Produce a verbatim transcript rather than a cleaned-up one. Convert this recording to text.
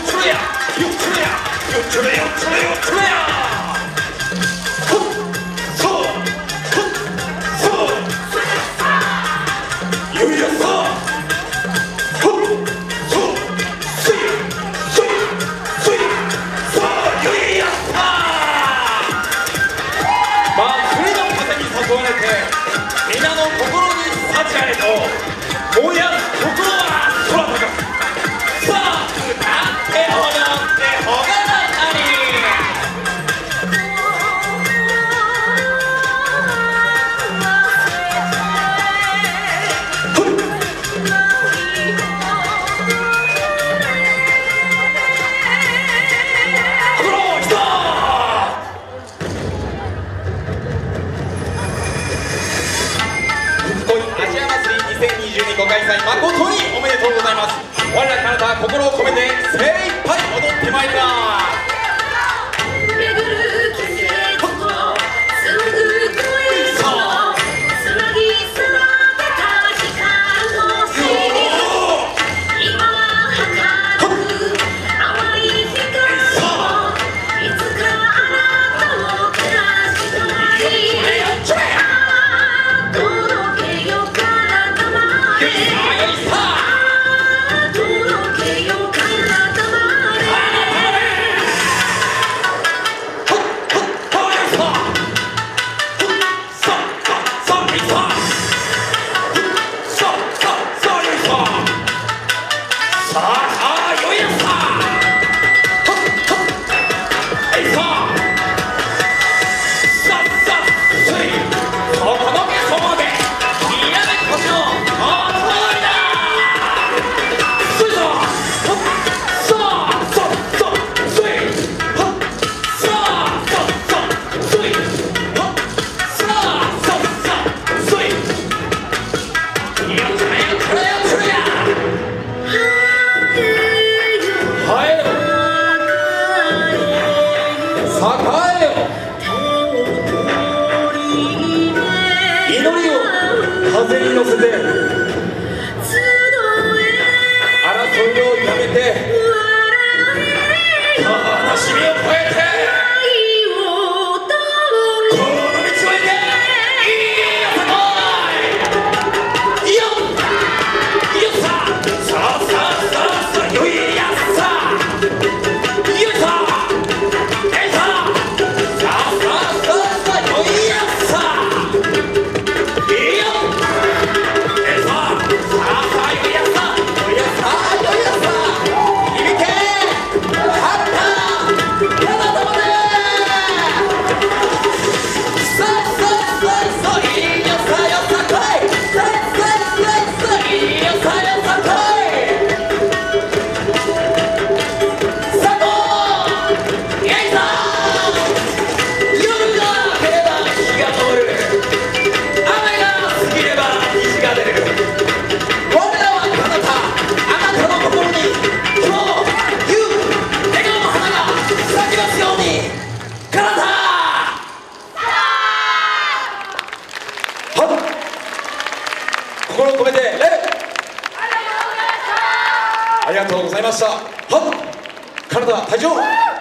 ご開催誠におめでとうございます。我ら彼方心を込めて精一杯踊ってまいります。風に乗せて争いをやめて悲しみを超えてこの道を行けいいよさこいいよいいよささあさあさあさあよいやさいいよさえいささあさあさあさあよいやさ心を込めて礼。ありがとうございました。はっ、体退場。